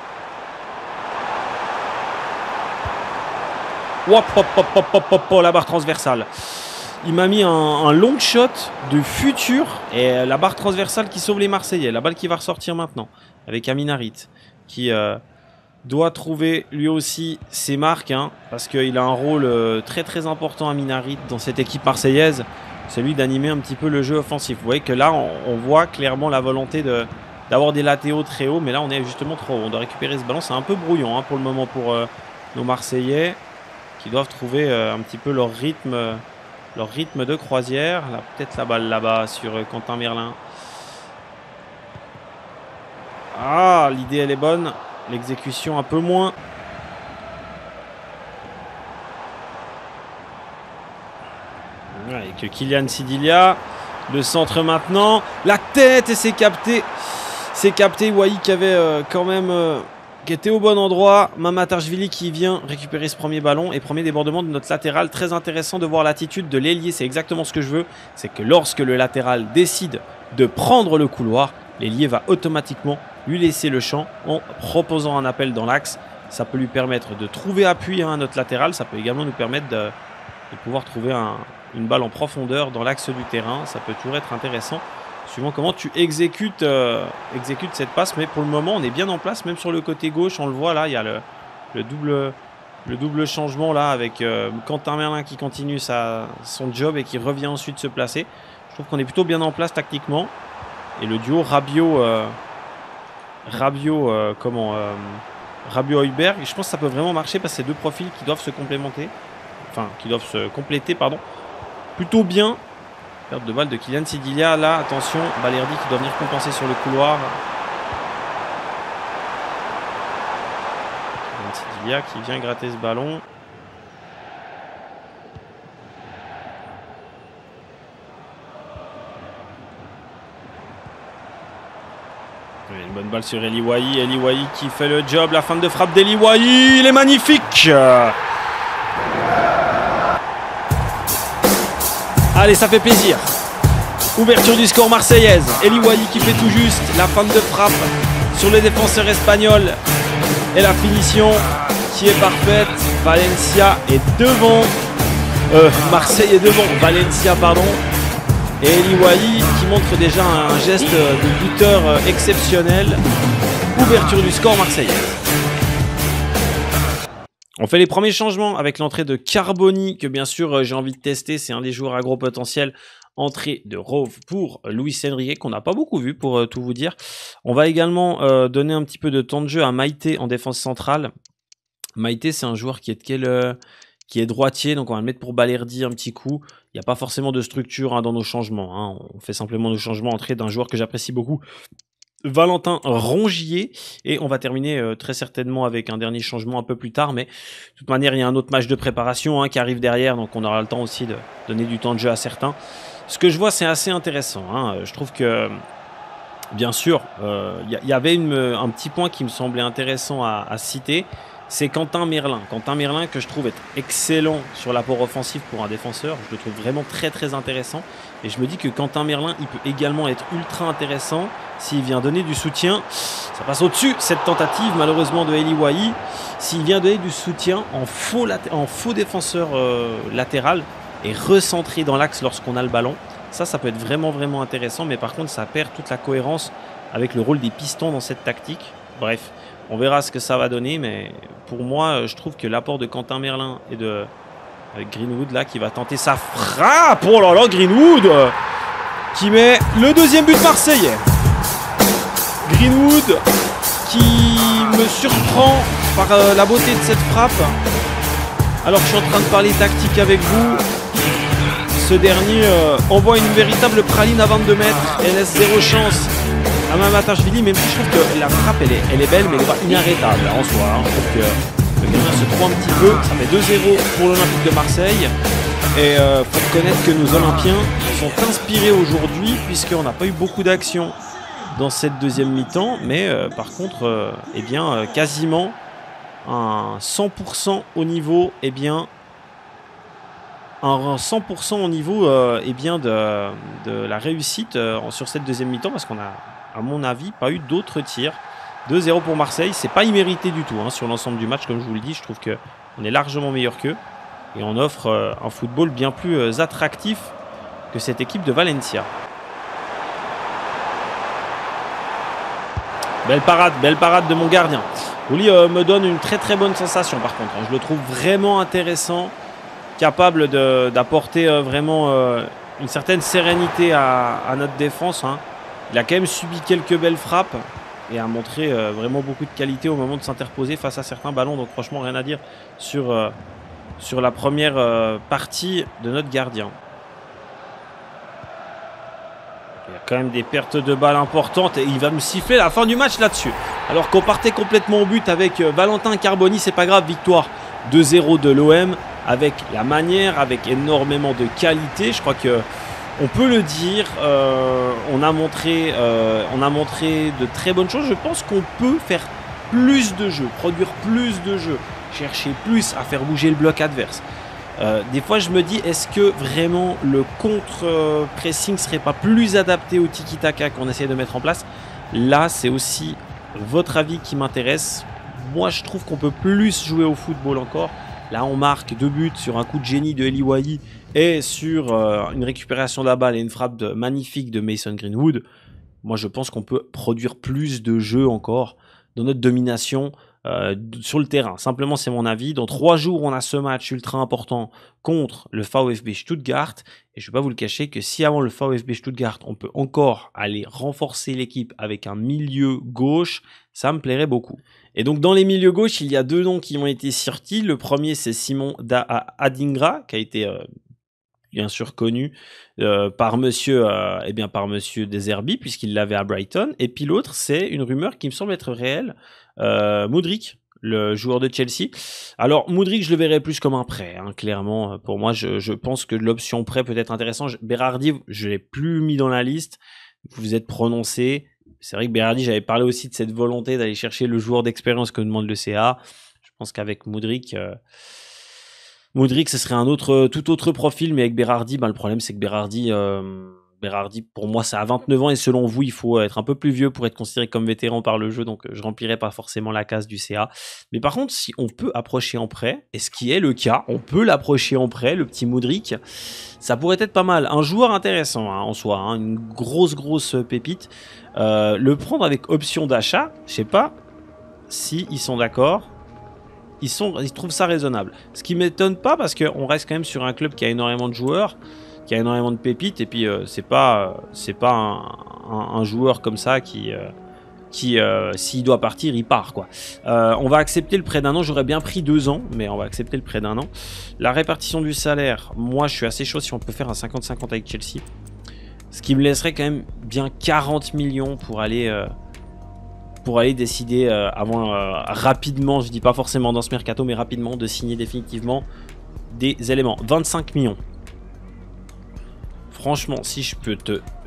Hop, hop, hop, hop, hop, hop, hop, la barre transversale. Il m'a mis un long shot de futur et la barre transversale qui sauve les Marseillais. La balle qui va ressortir maintenant avec Amin Harit qui doit trouver lui aussi ses marques hein, parce qu'il a un rôle très très important Amin Harit dans cette équipe marseillaise. Celui d'animer un petit peu le jeu offensif. Vous voyez que là on voit clairement la volonté d'avoir des latéraux très hauts, mais là on est justement trop haut. On doit récupérer ce ballon. C'est un peu brouillon hein, pour le moment pour nos Marseillais qui doivent trouver un petit peu leur rythme de croisière. Là, peut-être la balle là-bas sur Quentin Merlin. Ah, l'idée elle est bonne. L'exécution un peu moins. Avec Kylian Sidilia. Le centre maintenant. La tête et c'est capté. C'est capté. Wai qui avait quand même... qui était au bon endroit. Mamatarjvili qui vient récupérer ce premier ballon et premier débordement de notre latéral. Très intéressant de voir l'attitude de l'ailier. C'est exactement ce que je veux. C'est que lorsque le latéral décide de prendre le couloir, l'ailier va automatiquement lui laisser le champ en proposant un appel dans l'axe. Ça peut lui permettre de trouver appui à notre latéral. Ça peut également nous permettre de pouvoir trouver une balle en profondeur dans l'axe du terrain. Ça peut toujours être intéressant. Suivant comment tu exécutes cette passe. Mais pour le moment, on est bien en place. Même sur le côté gauche, on le voit là. Il y a le double changement là avec Quentin Merlin qui continue son job et qui revient ensuite se placer. Je trouve qu'on est plutôt bien en place tactiquement. Et le duo Rabiot-Heuberg, je pense que ça peut vraiment marcher parce que c'est deux profils qui doivent se complémenter. Enfin, qui doivent se compléter, pardon. Plutôt bien. Perte de balle de Kylian Sidilia. Là, attention, Balerdi qui doit venir compenser sur le couloir. Kylian Sidilia qui vient gratter ce ballon. Une bonne balle sur Eli Wahi. Eli Wahi qui fait le job. La fin de frappe d'Eli Wahi. Il est magnifique. Allez, ça fait plaisir. Ouverture du score marseillaise. Eli Wahi qui fait tout juste. La fin de frappe sur le défenseur espagnol. Et la finition qui est parfaite. Valencia est devant. Marseille est devant. Valencia, pardon. Et Eli Wahi qui montre déjà un geste de buteur exceptionnel. Ouverture du score marseillais. On fait les premiers changements avec l'entrée de Carboni que bien sûr j'ai envie de tester. C'est un des joueurs à gros potentiel. Entrée de Rove pour Luis Enrique qu'on n'a pas beaucoup vu pour tout vous dire. On va également donner un petit peu de temps de jeu à Maïté en défense centrale. Maïté c'est un joueur qui est droitier, donc on va le mettre pour Balerdi un petit coup. Il n'y a pas forcément de structure hein, dans nos changements. Hein. On fait simplement nos changements entrée d'un joueur que j'apprécie beaucoup, Valentin Rongier. Et on va terminer très certainement avec un dernier changement un peu plus tard. Mais de toute manière, il y a un autre match de préparation hein, qui arrive derrière. Donc on aura le temps aussi de donner du temps de jeu à certains. Ce que je vois, c'est assez intéressant. Hein. Je trouve que, bien sûr, y avait un petit point qui me semblait intéressant à citer. C'est Quentin Merlin. Quentin Merlin que je trouve être excellent sur l'apport offensif pour un défenseur. Je le trouve vraiment très très intéressant. Et je me dis que Quentin Merlin, il peut également être ultra intéressant s'il vient donner du soutien. Ça passe au-dessus cette tentative malheureusement de Eli Wahi. S'il vient donner du soutien en faux défenseur latéral et recentré dans l'axe lorsqu'on a le ballon. Ça peut être vraiment vraiment intéressant. Mais par contre ça perd toute la cohérence avec le rôle des pistons dans cette tactique. Bref. On verra ce que ça va donner, mais pour moi, je trouve que l'apport de Quentin Merlin et avec Greenwood là qui va tenter sa frappe. Oh là là, Greenwood qui met le deuxième but marseillais. Greenwood qui me surprend par la beauté de cette frappe. Alors que je suis en train de parler tactique avec vous, ce dernier envoie une véritable praline à 22 mètres et laisse zéro chance à Mamardashvili, même si je trouve que la frappe elle est belle, mais elle n'est pas inarrêtable en soi. Hein. Je trouve que le gardien se croit un petit peu. Ça fait 2-0 pour l'Olympique de Marseille. Et faut reconnaître que nos Olympiens sont inspirés aujourd'hui, puisqu'on n'a pas eu beaucoup d'actions dans cette deuxième mi-temps, mais par contre, quasiment un 100% au niveau, un 100% au niveau de la réussite sur cette deuxième mi-temps, parce qu'on a, à mon avis, pas eu d'autres tirs. 2-0 pour Marseille, c'est pas immérité du tout hein, sur l'ensemble du match, comme je vous le dis. Je trouve qu'on est largement meilleur qu'eux et on offre un football bien plus attractif que cette équipe de Valencia. Belle parade de mon gardien. Ouli me donne une très très bonne sensation par contre. Je le trouve vraiment intéressant, capable d'apporter vraiment une certaine sérénité à notre défense. Hein. Il a quand même subi quelques belles frappes et a montré vraiment beaucoup de qualité au moment de s'interposer face à certains ballons. Donc franchement, rien à dire sur la première partie de notre gardien. Il y a quand même des pertes de balles importantes et il va me siffler la fin du match là-dessus. Alors qu'on partait complètement au but avec Valentin Carboni, c'est pas grave, victoire 2-0 de l'OM avec la manière, avec énormément de qualité. Je crois que on peut le dire, on a montré de très bonnes choses. Je pense qu'on peut faire plus de jeux, produire plus de jeux, chercher plus à faire bouger le bloc adverse. Des fois je me dis, est-ce que vraiment le contre-pressing serait pas plus adapté au tiki-taka qu'on essaie de mettre en place? Là c'est aussi votre avis qui m'intéresse. Moi je trouve qu'on peut plus jouer au football encore. Là on marque 2 buts sur un coup de génie de Eli Wahi et sur une récupération de la balle et une frappe magnifique de Mason Greenwood. Moi je pense qu'on peut produire plus de jeux encore dans notre domination sur le terrain. Simplement, c'est mon avis. Dans 3 jours, on a ce match ultra important contre le VfB Stuttgart. Et je ne vais pas vous le cacher que si avant le VfB Stuttgart, on peut encore aller renforcer l'équipe avec un milieu gauche, ça me plairait beaucoup. Et donc, dans les milieux gauches, il y a 2 noms qui ont été sortis. Le premier, c'est Simon Adingra, qui a été bien sûr connu par monsieur De Zerbi, puisqu'il l'avait à Brighton. Et puis l'autre, c'est une rumeur qui me semble être réelle. Mudryk, le joueur de Chelsea. Alors Mudryk, je le verrais plus comme un prêt, hein, clairement. Pour moi, je pense que l'option prêt peut être intéressant. Berardi, je l'ai plus mis dans la liste. Vous êtes prononcé. C'est vrai que Berardi, j'avais parlé aussi de cette volonté d'aller chercher le joueur d'expérience que demande le CA. Je pense qu'avec Mudryk, ce serait un tout autre profil, mais avec Berardi, le problème c'est que Berardi, pour moi, c'est à 29 ans et selon vous, il faut être un peu plus vieux pour être considéré comme vétéran par le jeu, donc je remplirai pas forcément la case du CA. Mais par contre, si on peut approcher en prêt, et ce qui est le cas, on peut l'approcher en prêt, le petit Mudryk, ça pourrait être pas mal. Un joueur intéressant hein, en soi, hein, une grosse pépite. Le prendre avec option d'achat, je sais pas si ils sont d'accord. Ils trouvent ça raisonnable. Ce qui m'étonne pas parce qu'on reste quand même sur un club qui a énormément de joueurs, qui a énormément de pépites et puis c'est pas un joueur comme ça qui s'il doit partir, il part quoi. On va accepter le prêt d'un an. J'aurais bien pris 2 ans, mais on va accepter le prêt d'un an. La répartition du salaire, moi je suis assez chaud si on peut faire un 50-50 avec Chelsea. Ce qui me laisserait quand même bien 40 millions pour aller décider rapidement, je dis pas forcément dans ce mercato, mais rapidement de signer définitivement des éléments. 25 millions. Franchement, si je peux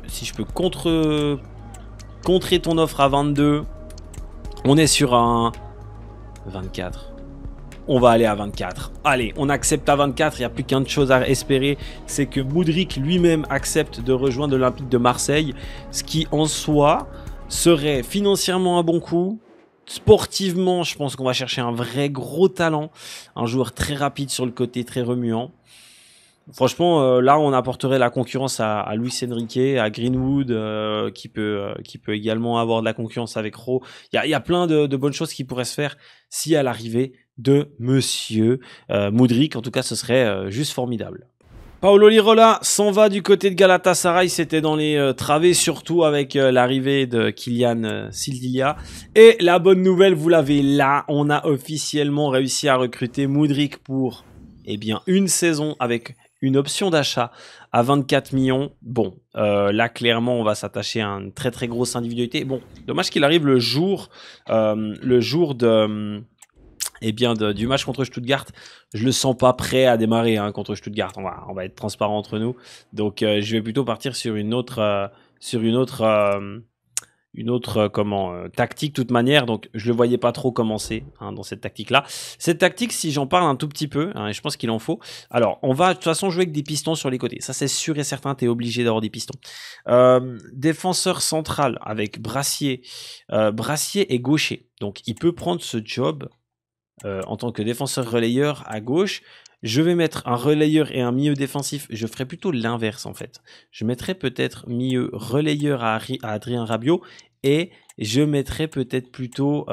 contrer ton offre à 22, on est sur un 24. On va aller à 24. Allez, on accepte à 24. Il n'y a plus qu'une chose à espérer, c'est que Mudryk lui-même accepte de rejoindre l'Olympique de Marseille, ce qui en soi serait financièrement un bon coup. Sportivement, je pense qu'on va chercher un vrai gros talent, un joueur très rapide sur le côté, très remuant. Franchement, là, on apporterait la concurrence à Luis Enrique, à Greenwood, qui peut également avoir de la concurrence avec Rowe. Il y a plein de bonnes choses qui pourraient se faire si à l'arrivée de Monsieur Mudryk. En tout cas, ce serait juste formidable. Paolo Lirola s'en va du côté de Galatasaray, c'était dans les travées, surtout avec l'arrivée de Kylian Sildilia. Et la bonne nouvelle, vous l'avez là, on a officiellement réussi à recruter Mudryk pour une saison avec une option d'achat à 24 millions. Bon, là clairement on va s'attacher à une très très grosse individualité. Bon, dommage qu'il arrive le jour du match contre Stuttgart. Je le sens pas prêt à démarrer contre Stuttgart. On va être transparent entre nous. Donc je vais plutôt partir sur une autre tactique de toute manière. Donc je le voyais pas trop commencer dans cette tactique là. Cette tactique, si j'en parle un tout petit peu, et je pense qu'il en faut. Alors on va de toute façon jouer avec des pistons sur les côtés. Ça c'est sûr et certain. T'es obligé d'avoir des pistons. Défenseur central avec Brassier. Brassier est gaucher. Donc il peut prendre ce job. En tant que défenseur relayeur à gauche, je vais mettre un relayeur et un milieu défensif. Je ferai plutôt l'inverse en fait. Je mettrai peut-être milieu relayeur à Adrien Rabiot et je mettrai peut-être plutôt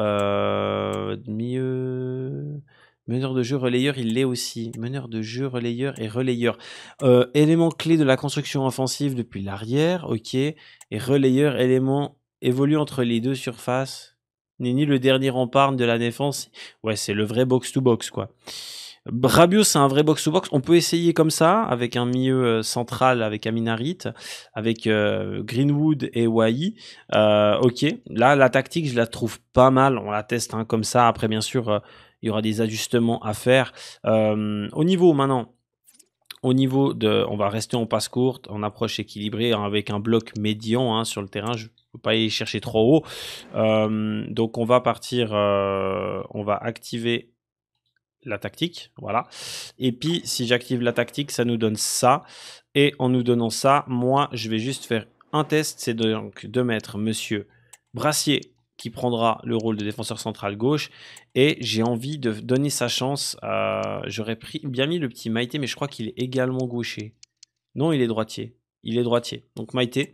milieu meneur de jeu relayeur. Il l'est aussi. Meneur de jeu relayeur et relayeur. Élément clé de la construction offensive depuis l'arrière, ok. Et relayeur, élément évolue entre les deux surfaces. N'est ni le dernier rempart de la défense. Ouais, c'est le vrai box-to-box, quoi. Rabiot, c'est un vrai box-to-box. On peut essayer comme ça, avec un milieu central, avec Amin Harit, avec Greenwood et Wai. Ok, là, la tactique, je la trouve pas mal. On la teste comme ça. Après, bien sûr, il y aura des ajustements à faire. Au niveau, maintenant... Au niveau de... On va rester en passe courte, en approche équilibrée, avec un bloc médian sur le terrain. Je ne peux pas y chercher trop haut. Donc, on va partir... on va activer la tactique. Voilà. Et puis, si j'active la tactique, ça nous donne ça. Et en nous donnant ça, moi, je vais juste faire un test. C'est donc de mettre Monsieur Brassier qui prendra le rôle de défenseur central gauche. Et j'ai envie de donner sa chance. J'aurais bien mis le petit Maïté, mais je crois qu'il est également gaucher. Non, il est droitier. Il est droitier. Donc Maïté.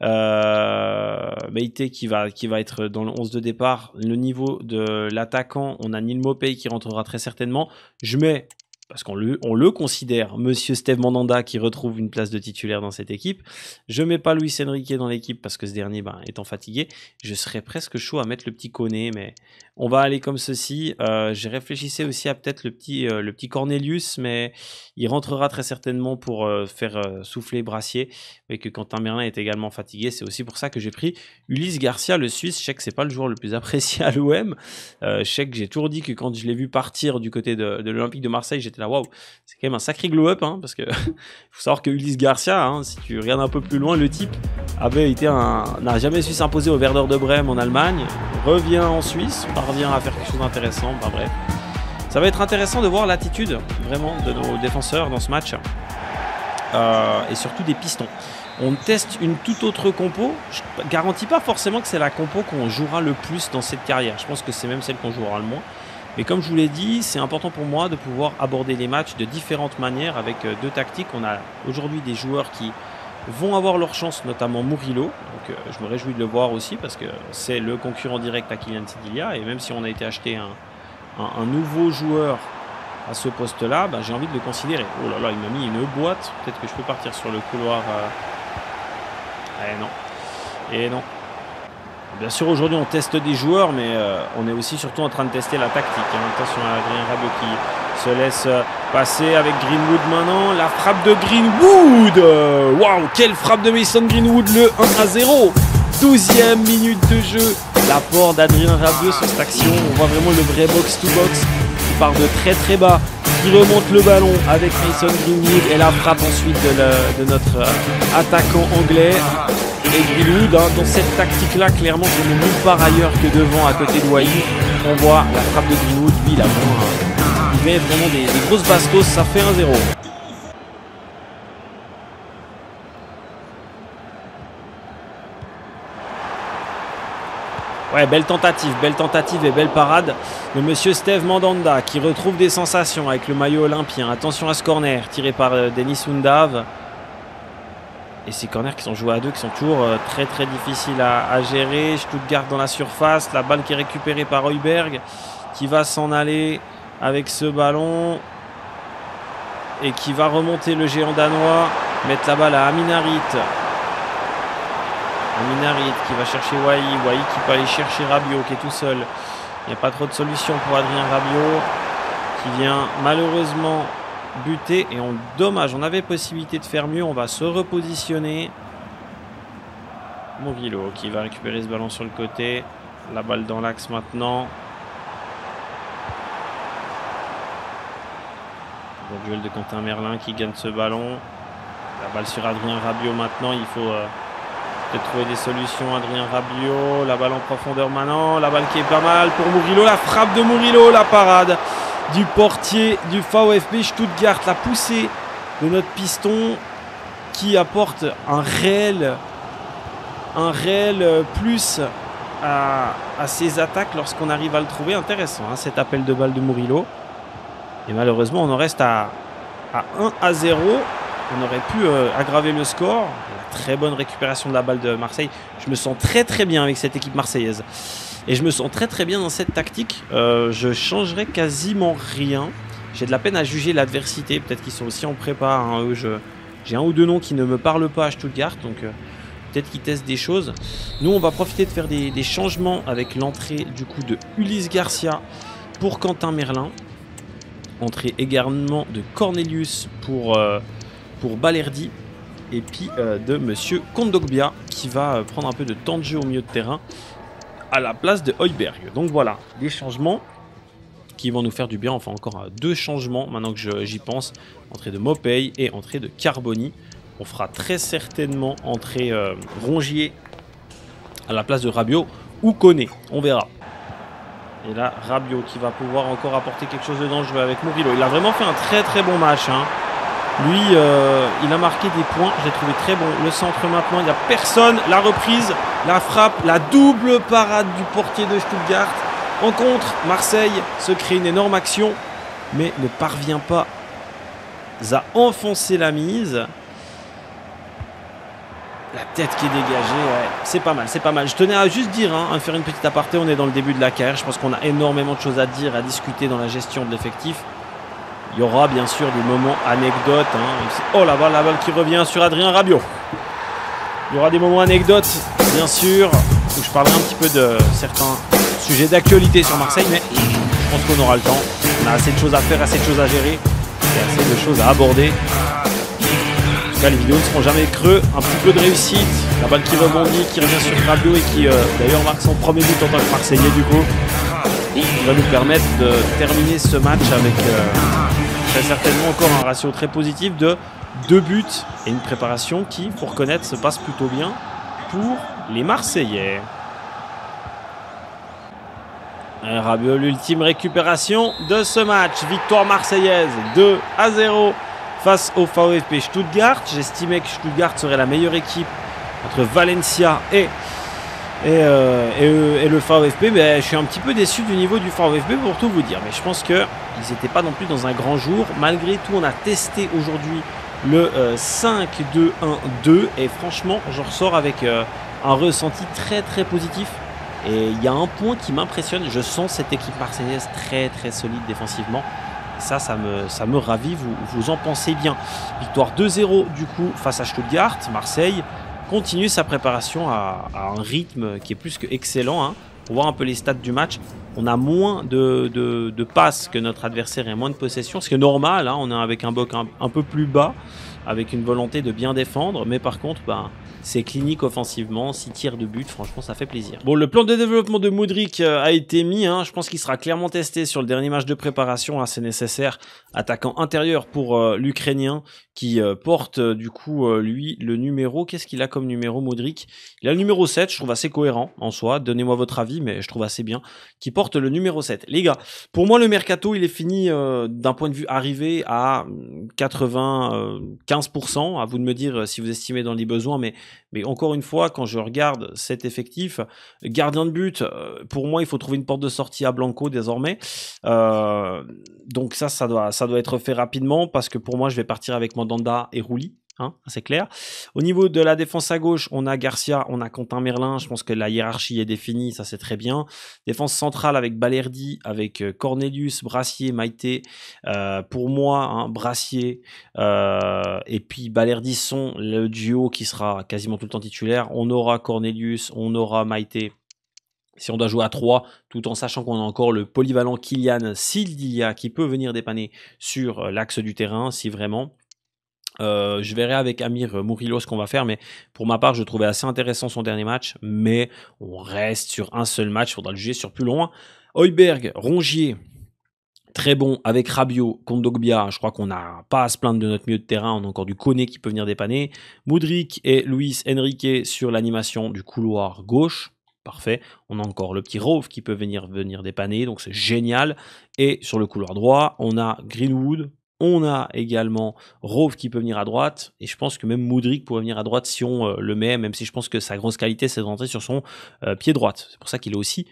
Maïté qui va être dans le 11 de départ. Le niveau de l'attaquant, on a Neal Maupay qui rentrera très certainement. Je mets... Parce qu'on le considère, Monsieur Steve Mandanda qui retrouve une place de titulaire dans cette équipe. Je ne mets pas Luis Enrique dans l'équipe parce que ce dernier, étant fatigué, je serais presque chaud à mettre le petit Koné, mais on va aller comme ceci. J'ai réfléchissé aussi à peut-être le petit Cornelius, mais il rentrera très certainement pour faire souffler Brassier, et que Quentin Merlin est également fatigué. C'est aussi pour ça que j'ai pris Ulysse Garcia, le Suisse. Je sais que c'est pas le joueur le plus apprécié à l'OM. Je sais que j'ai toujours dit que quand je l'ai vu partir du côté de l'Olympique de Marseille, j'étais là, waouh, c'est quand même un sacré glow-up, parce que faut savoir que Ulysse Garcia, si tu regardes un peu plus loin, le type n'a jamais su s'imposer au Werder de Brême en Allemagne, revient en Suisse, parvient à faire quelque chose d'intéressant. Bref, ça va être intéressant de voir l'attitude vraiment de nos défenseurs dans ce match, et surtout des pistons. On teste une toute autre compo. Je ne garantis pas forcément que c'est la compo qu'on jouera le plus dans cette carrière. Je pense que c'est même celle qu'on jouera le moins. Mais comme je vous l'ai dit, c'est important pour moi de pouvoir aborder les matchs de différentes manières avec deux tactiques. On a aujourd'hui des joueurs qui vont avoir leur chance, notamment Murillo. Donc je me réjouis de le voir aussi parce que c'est le concurrent direct à Kylian Sildilia. Et même si on a été acheter un nouveau joueur à ce poste-là, j'ai envie de le considérer. Oh là là, il m'a mis une boîte. Peut-être que je peux partir sur le couloir. Et non. Bien sûr, aujourd'hui, on teste des joueurs, mais on est aussi surtout en train de tester la tactique. Attention à Adrien Rabiot qui se laisse passer avec Greenwood maintenant. La frappe de Greenwood. Waouh, quelle frappe de Mason Greenwood, le 1-0. 12e minute de jeu. L'apport d'Adrien Rabiot sur cette action. On voit vraiment le vrai box-to-box. Il part de très très bas. Il remonte le ballon avec Mason Greenwood et la frappe ensuite de notre attaquant anglais. Et Greenwood, dans cette tactique-là, clairement, je ne nulle part ailleurs que devant, à côté de Wai. On voit la frappe de Greenwood. Lui, il met vraiment des grosses bastos. Ça fait 1-0. Ouais, belle tentative et belle parade de Monsieur Steve Mandanda qui retrouve des sensations avec le maillot olympien. Attention à ce corner tiré par Denis Undav. Et ces corners qui sont joués à deux, qui sont toujours très très difficiles à gérer. Stuttgart dans la surface, la balle qui est récupérée par Højbjerg qui va s'en aller avec ce ballon. et qui va remonter le géant danois, mettre la balle à Aminarit. Aminarit qui va chercher Wai qui peut aller chercher Rabiot qui est tout seul. Il n'y a pas trop de solution pour Adrien Rabiot qui vient malheureusement buter. Et dommage, on avait possibilité de faire mieux. On va se repositionner. Murillo qui va récupérer ce ballon sur le côté. La balle dans l'axe maintenant. Le duel de Quentin Merlin qui gagne ce ballon. La balle sur Adrien Rabiot maintenant. Il faut peut-être trouver des solutions. Adrien Rabiot. La balle en profondeur maintenant. La balle qui est pas mal pour Murillo. La frappe de Murillo. La parade du portier du VfB Stuttgart. La poussée de notre piston qui apporte un réel plus à ses attaques lorsqu'on arrive à le trouver. Intéressant hein, cet appel de balle de Murillo. Et malheureusement on en reste à 1-0. On aurait pu aggraver le score. La très bonne récupération de la balle de Marseille. Je me sens très très bien avec cette équipe marseillaise. Et je me sens très très bien dans cette tactique. Je changerai quasiment rien. J'ai de la peine à juger l'adversité. Peut-être qu'ils sont aussi en prépa. Hein, eux, j'ai un ou deux noms qui ne me parlent pas à Stuttgart. Donc peut-être qu'ils testent des choses. Nous on va profiter de faire des changements avec l'entrée du coup de Ulysse Garcia pour Quentin Merlin. Entrée également de Cornelius pour Balerdi. Et puis de Monsieur Kondogbia qui va prendre un peu de temps de jeu au milieu de terrain à la place de Højbjerg. Donc voilà, des changements qui vont nous faire du bien. Enfin encore deux changements maintenant que j'y pense. Entrée de Mopey et entrée de Carboni. On fera très certainement entrer Rongier à la place de Rabiot ou Koné. On verra. Et là, Rabiot qui va pouvoir encore apporter quelque chose de dangereux avec Murillo. Il a vraiment fait un très très bon match. Hein. Lui, il a marqué des points. Je l'ai trouvé très bon. Le centre maintenant, il n'y a personne. La reprise, la frappe, la double parade du portier de Stuttgart. En contre, Marseille se crée une énorme action, mais ne parvient pas à enfoncer la mise. La tête qui est dégagée, ouais. C'est pas mal, c'est pas mal. Je tenais à juste dire, hein, à faire une petite aparté, on est dans le début de la carrière. Je pense qu'on a énormément de choses à dire, à discuter dans la gestion de l'effectif. Il y aura bien sûr des moments anecdotes. Hein. Oh la balle qui revient sur Adrien Rabiot. Il y aura des moments anecdotes, bien sûr, où je parlerai un petit peu de certains sujets d'actualité sur Marseille, mais je pense qu'on aura le temps. On a assez de choses à faire, assez de choses à gérer, et assez de choses à aborder. En tout cas, les vidéos ne seront jamais creux. Un petit peu de réussite. La balle qui rebondit, qui revient sur Rabiot et qui d'ailleurs marque son premier but en tant que Marseillais du coup. Il va nous permettre de terminer ce match avec très certainement encore un ratio très positif de 2 buts et une préparation qui, il faut reconnaître, se passe plutôt bien pour les Marseillais. Rabiot, l'ultime récupération de ce match. Victoire marseillaise 2-0 face au VfB Stuttgart. J'estimais que Stuttgart serait la meilleure équipe entre Valencia et le VfB. Mais je suis un petit peu déçu du niveau du VfB pour tout vous dire. Mais je pense qu'ils n'étaient pas non plus dans un grand jour. Malgré tout, on a testé aujourd'hui le 5-2-1-2. Et franchement, je ressors avec un ressenti très très positif. Et il y a un point qui m'impressionne. Je sens cette équipe marseillaise très très solide défensivement. Ça me ravit, vous en pensez bien. Victoire 2-0 du coup face à Stuttgart. Marseille continue sa préparation à un rythme qui est plus que excellent. Hein. Pour voir un peu les stats du match, on a moins de passes que notre adversaire et moins de possession. Ce qui est normal, hein. On est avec un bloc un peu plus bas, avec une volonté de bien défendre. Mais par contre, c'est clinique offensivement, 6 tirs de but, franchement ça fait plaisir. Bon, le plan de développement de Mudryk a été mis, hein. Je pense qu'il sera clairement testé sur le dernier match de préparation, c'est nécessaire. Attaquant intérieur pour l'Ukrainien qui porte du coup lui le numéro, qu'est-ce qu'il a comme numéro Mudryk? Il a le numéro 7, je trouve assez cohérent en soi, donnez-moi votre avis mais je trouve assez bien, qui porte le numéro 7. Les gars, pour moi le mercato il est fini d'un point de vue arrivé à 95%, à vous de me dire si vous estimez dans les besoins, mais encore une fois, quand je regarde cet effectif, gardien de but, pour moi, il faut trouver une porte de sortie à Blanco désormais. Donc ça doit être fait rapidement parce que pour moi, je vais partir avec Mandanda et Rouli. hein, c'est clair. Au niveau de la défense à gauche, on a Garcia, on a Quentin Merlin. Je pense que la hiérarchie est définie, ça c'est très bien. Défense centrale avec Balerdi, avec Cornelius, Brassier, Maïté. Pour moi, hein, Brassier et puis Balerdi sont le duo qui sera quasiment tout le temps titulaire. On aura Cornelius, on aura Maïté. Si on doit jouer à 3, tout en sachant qu'on a encore le polyvalent Kylian Sildilia qui peut venir dépanner sur l'axe du terrain, si vraiment. Je verrai avec Amir Murillo ce qu'on va faire, mais pour ma part, je trouvais assez intéressant son dernier match, mais on reste sur un seul match, il faudra le juger sur plus loin. Højbjerg, Rongier, très bon avec Rabiot, Kondogbia, je crois qu'on n'a pas à se plaindre de notre milieu de terrain, on a encore du Koné qui peut venir dépanner. Mudryk et Luis Enrique sur l'animation du couloir gauche. Parfait. On a encore le petit Rove qui peut venir dépanner, donc c'est génial. Et sur le couloir droit, on a Greenwood, on a également Rove qui peut venir à droite, et je pense que même Mudryk pourrait venir à droite si on le met, même si je pense que sa grosse qualité c'est de rentrer sur son pied droite. C'est pour ça qu'il est aussi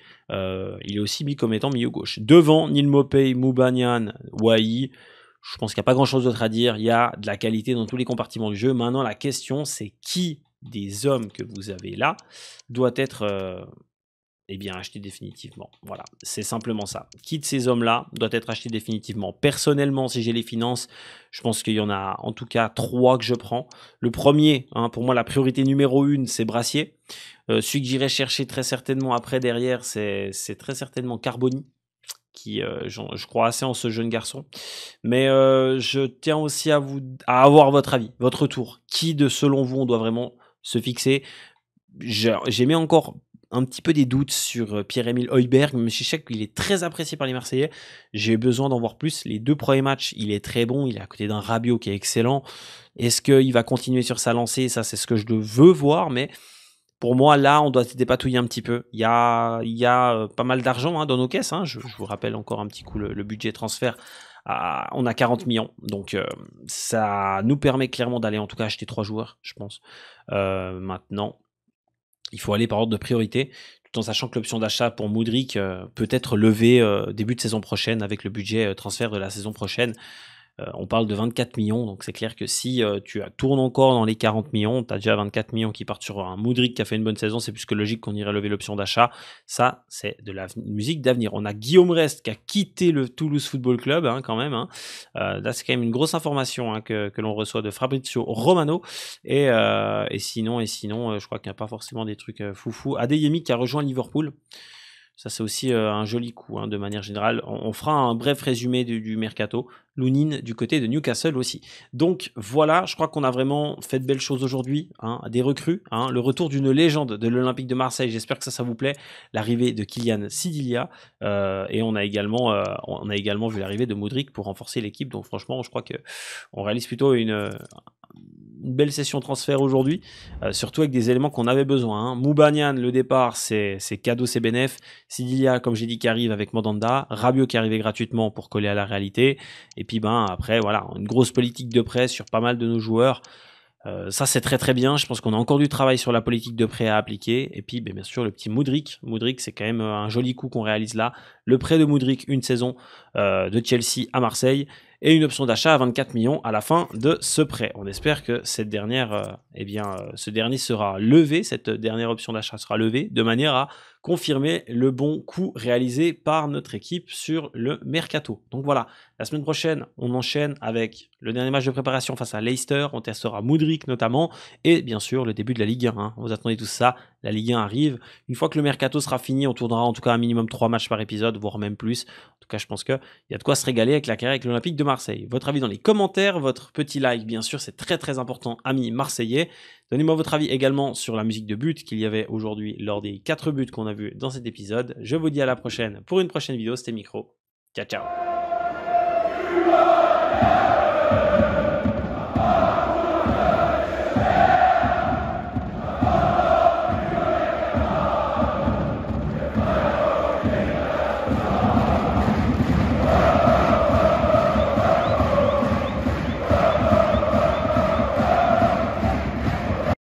mis comme étant milieu gauche. Devant, Neal Maupay, Moubanian, Wai. Je pense qu'il n'y a pas grand chose d'autre à dire. Il y a de la qualité dans tous les compartiments du jeu. Maintenant, la question, c'est qui des hommes que vous avez là doit être acheté définitivement. Voilà, c'est simplement ça. Qui de ces hommes-là doit être acheté définitivement? Personnellement, si j'ai les finances, je pense qu'il y en a en tout cas 3 que je prends. Le premier, hein, pour moi, la priorité numéro 1, c'est Brassier. Celui que j'irai chercher très certainement après derrière, c'est très certainement Carboni, qui je crois assez en ce jeune garçon. Mais je tiens aussi à avoir votre avis, votre retour. Qui de selon vous on doit vraiment se fixer? J'ai mis encore un petit peu des doutes sur Pierre-Emile Højbjerg, mais je sais qu'il est très apprécié par les Marseillais. J'ai besoin d'en voir plus. Les 2 premiers matchs, il est très bon. Il est à côté d'un Rabiot qui est excellent. Est-ce qu'il va continuer sur sa lancée? Ça, c'est ce que je veux voir, mais pour moi, là, on doit se dépatouiller un petit peu. Il y a pas mal d'argent hein, dans nos caisses. Hein. Je vous rappelle encore un petit coup le budget transfert. On a 40 millions. Donc, ça nous permet clairement d'aller en tout cas acheter 3 joueurs, je pense. Maintenant, il faut aller par ordre de priorité, tout en sachant que l'option d'achat pour Mudryk peut être levée début de saison prochaine avec le budget transfert de la saison prochaine. On parle de 24 millions, donc c'est clair que si tu tournes encore dans les 40 millions, tu as déjà 24 millions qui partent sur un Mudryk qui a fait une bonne saison, c'est plus que logique qu'on irait lever l'option d'achat. Ça, c'est de la musique d'avenir. On a Guillaume Rest qui a quitté le Toulouse Football Club, hein, quand même. Hein. Là, c'est quand même une grosse information hein, que l'on reçoit de Fabrizio Romano. Et sinon, je crois qu'il n'y a pas forcément des trucs foufou. Adeyemi qui a rejoint Liverpool. Ça, c'est aussi un joli coup, hein, de manière générale. On fera un bref résumé du mercato. Lounine du côté de Newcastle aussi. Donc voilà, je crois qu'on a vraiment fait de belles choses aujourd'hui. Hein, des recrues, hein, le retour d'une légende de l'Olympique de Marseille. J'espère que ça vous plaît. L'arrivée de Kylian Sildilia. Et on a également vu l'arrivée de Mudryk pour renforcer l'équipe. Donc franchement, je crois qu'on réalise plutôt une belle session transfert aujourd'hui, surtout avec des éléments qu'on avait besoin. Hein. Moubanian, le départ, c'est cadeau, c'est bénéf. Sidilia, comme j'ai dit, qui arrive avec Mandanda. Rabiot qui est arrivé gratuitement pour coller à la réalité. Et puis après, voilà, une grosse politique de prêt sur pas mal de nos joueurs. Ça, c'est très très bien. Je pense qu'on a encore du travail sur la politique de prêt à appliquer. Et puis, bien sûr, le petit Mudryk. Mudryk, c'est quand même un joli coup qu'on réalise là. Le prêt de Mudryk, une saison de Chelsea à Marseille. Et une option d'achat à 24 millions à la fin de ce prêt. On espère que cette dernière, ce dernier sera levé, cette dernière option d'achat sera levée, de manière à confirmer le bon coup réalisé par notre équipe sur le mercato. Donc voilà, la semaine prochaine, on enchaîne avec le dernier match de préparation face à Leicester, on testera Mudryk notamment, et bien sûr le début de la Ligue 1. Hein. Vous attendez tout ça, la Ligue 1 arrive. Une fois que le mercato sera fini, on tournera en tout cas un minimum 3 matchs par épisode, voire même plus. En tout cas, je pense qu'il y a de quoi se régaler avec la carrière avec l'Olympique de Marseille. Votre avis dans les commentaires, votre petit like, bien sûr, c'est très très important, amis marseillais. Donnez-moi votre avis également sur la musique de but qu'il y avait aujourd'hui lors des 4 buts qu'on a vus dans cet épisode. Je vous dis à la prochaine pour une prochaine vidéo, c'était Micro. Ciao, ciao.